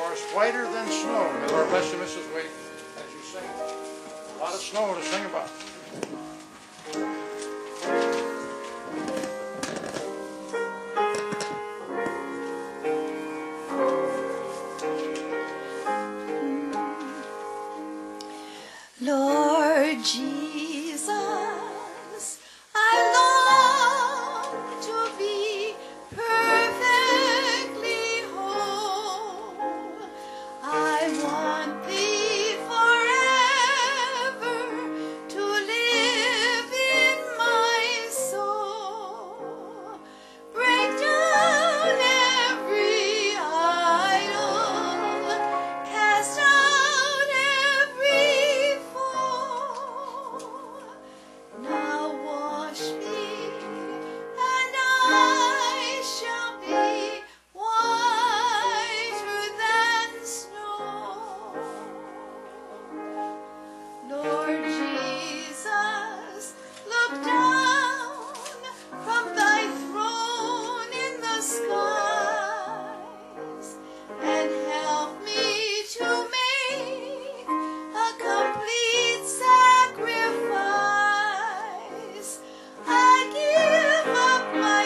for us, Whiter Than Snow. May the Lord bless you, Mrs. Waite, as you sing. A lot of snow to sing about. Lord Jesus, I long to be perfectly whole. I want Thee forever to live in my soul. Break down every idol, cast out every foe. Now wash me, and I shall be whiter than snow. Lord Jesus, look down from Thy throne in the skies and help me to make a complete sacrifice. I give up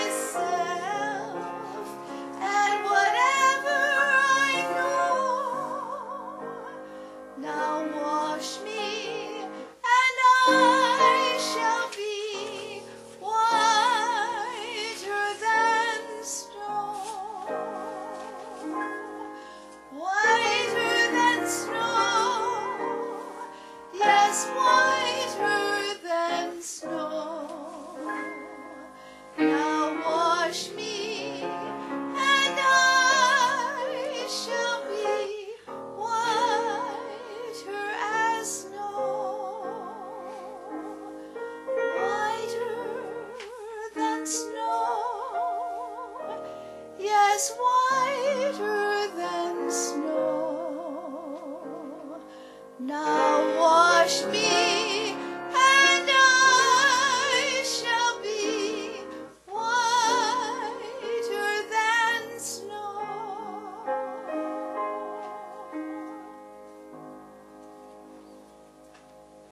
myself and whatever I know. Now wash me, and I shall be whiter than snow. Whiter than snow, yes, whiter than snow. Now wash me, and I shall be whiter as snow. Whiter than snow, yes, whiter than snow. Now